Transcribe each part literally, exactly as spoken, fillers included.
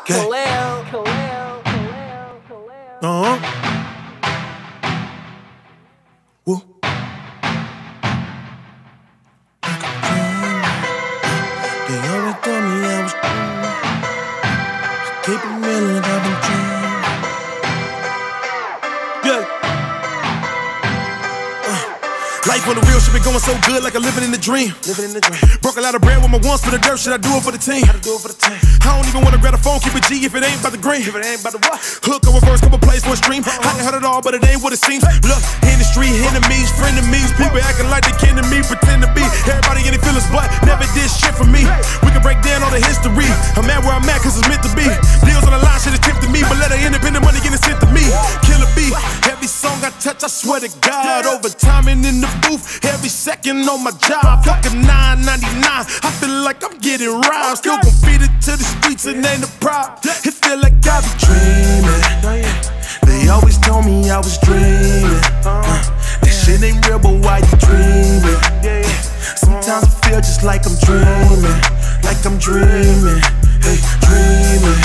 Khalil, Khalil, Khalil, Khalil. Uh-huh. Woo. They always told me I was dreaming. I keep it real like I've been dreaming. Yeah. Life on the real shit been going so good, like I'm living in the dream. Living in the dream. Broke a lot of bread with my ones for the dirt. Should I do it for the team? Gotta do it for the team. I don't even wanna grab a phone, keep it G if it ain't about the green. If it ain't about the what? Hook or reverse, couple plays for a stream. I can heard it all, but it ain't what it seems. Look, industry, enemies, frenemies, people acting like they kin to me, pretend to be. Everybody getting feelings, but never did shit for me. We can break down all the history. I'm at where I'm at, cause it's meant to be. Deals on the line, shit is tempting me, but let her independent money getting sent to me. Killer B, every song I touch, I swear to God, over time and in the booth, every second on my job, fucking nine ninety-nine. I feel like I'm getting robbed. Still gon' feed it to the streets and ain't a problem. It feel like I be dreaming. They always told me I was dreaming. uh, This shit ain't real, but why you dreaming? Sometimes I feel just like I'm dreaming. Like I'm dreaming. Hey, dreaming.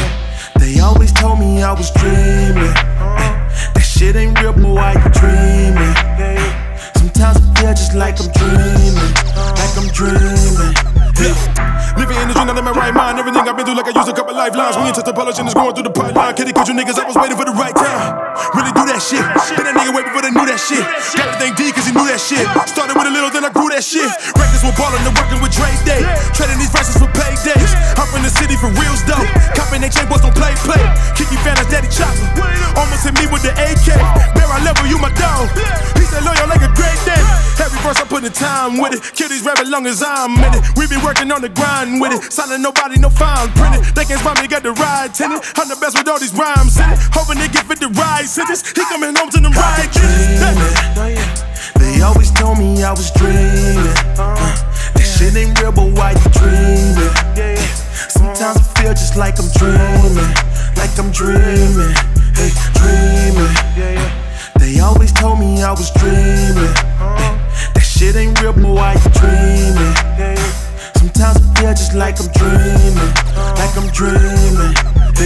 They always told me I was dreaming. That shit ain't real, but why you dreaming? Sometimes I feel just like I'm dreaming, like I'm dreaming. Hey. Living in the dream, not in my right mind. Everything I've been through, like I used a couple lifelines. We ain't touch the polish and it's going through the pipeline. Kitty, cause you niggas, I was waiting for the right time. Really do that shit. Been that nigga way before they knew that shit. Got to thank D cause he knew that shit. Started with a little, then I grew that shit. Records were ballin' and working with Dre Day. Trading these verses for paydays. I'm from the city for reals though. Copping they chain boys don't play, play. Kiki Fanta's daddy chopper. Almost hit me with the A K. Bear, I level you my dog. He said loyal like a great day. Every verse I put in time with it. Kill these rappers long as I'm in it. We been working on the grind with it. Signing nobody, no fine printed. They can't spot me, got the ride tenant. I'm the best with all these rhymes in it. Hoping they give it the right sentence. He coming home to the right dreaming. They always told me I was dreaming. uh, This shit ain't real, but why you dreaming? Sometimes I feel just like I'm dreaming. Like I'm dreaming. Hey, dreaming. They always told me I was dreaming. That shit ain't real, but why you dreaming? Sometimes I feel just like I'm dreaming. Like I'm dreaming.